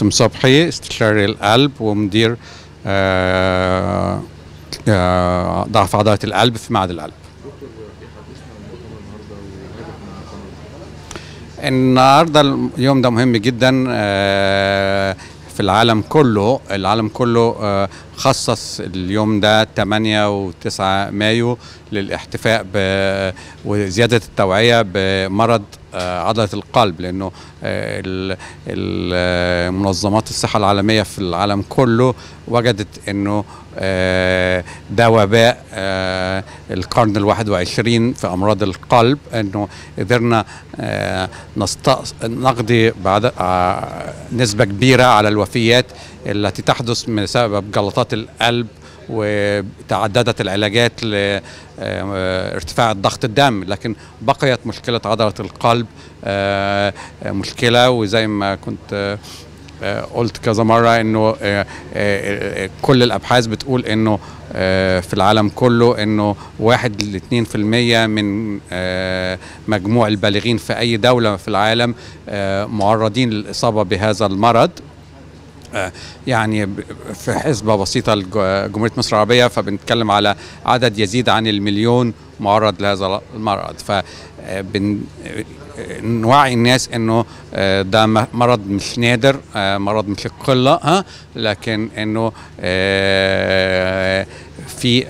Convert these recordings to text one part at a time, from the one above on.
باسم صبحي، استشاري القلب ومدير ضعف عضلة القلب في معهد القلب. النهارده اليوم ده مهم جدا في العالم كله. العالم كله خصص اليوم ده 8 و9 مايو للاحتفاء وزيادة التوعية بمرض عضلة القلب، لأنه منظمات الصحة العالمية في العالم كله وجدت أنه ده وباء القرن ال21 في أمراض القلب، أنه قدرنا نقضي بعد نسبة كبيرة على الوفيات التي تحدث بسبب جلطات القلب، وتعددت العلاجات لارتفاع الضغط الدم، لكن بقيت مشكلة عضلة القلب مشكلة. وزي ما كنت قلت كذا مرة انه كل الابحاث بتقول انه في العالم كله انه 1 ل 2% من مجموع البالغين في اي دولة في العالم معرضين للإصابة بهذا المرض. يعني في حسبة بسيطة لجمهورية مصر العربية فبنتكلم على عدد يزيد عن 1,000,000 معرض لهذا المرض. نوعي الناس انه ده مرض مش نادر، مرض مش القلة، لكن انه في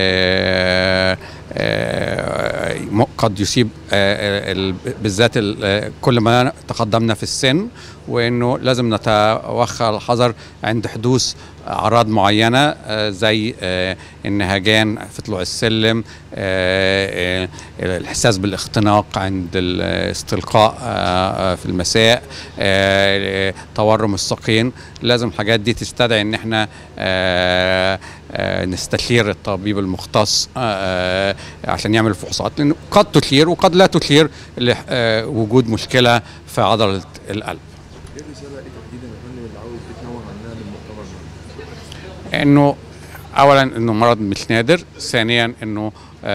قد يصيب بالذات كل ما تقدمنا في السن، وانه لازم نتوخى الحذر عند حدوث اعراض معينه زي النهجان في طلوع السلم، الاحساس بالاختناق عند الاستلقاء في المساء، تورم الساقين. لازم الحاجات دي تستدعي ان احنا نستشير الطبيب المختص عشان يعمل الفحوصات، لانه قد تشير وقد لا تشير لوجود مشكله في عضله القلب. ايه الرساله ايه تحديدا يا فندم اللي عاوز تتنوه عنها للمؤتمر ده؟ انه اولا انه مرض مش نادر، ثانيا انه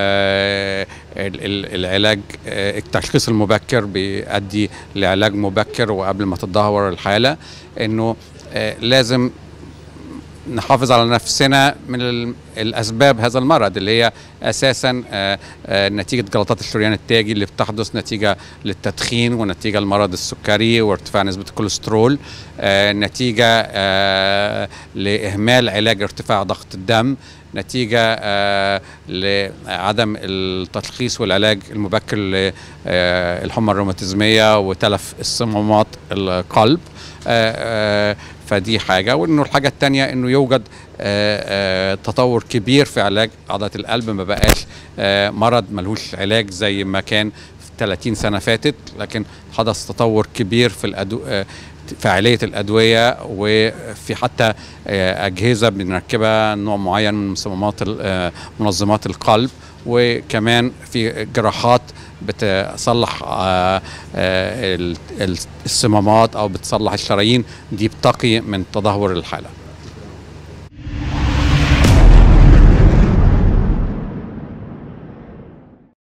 العلاج، التشخيص المبكر بيؤدي لعلاج مبكر وقبل ما تتدهور الحاله، انه لازم نحافظ على نفسنا من الأسباب هذا المرض اللي هي أساسا نتيجة جلطات الشريان التاجي اللي بتحدث نتيجة للتدخين، ونتيجة لمرض السكري وارتفاع نسبة الكوليسترول، نتيجة لإهمال علاج ارتفاع ضغط الدم، نتيجة لعدم التشخيص والعلاج المبكر للحمى الروماتيزمية وتلف الصمامات القلب. فدي حاجة. وإنه الحاجة التانية إنه يوجد تطور كبير في علاج عضلة القلب، ما بقاش مرض ملهوش علاج زي ما كان في 30 سنة فاتت، لكن حدث تطور كبير في فعالية الأدوية، وفي حتى أجهزة بنركبها نوع معين من منظمات القلب، وكمان في جراحات بتصلح الصمامات أو بتصلح الشرايين دي بتقي من تدهور الحالة.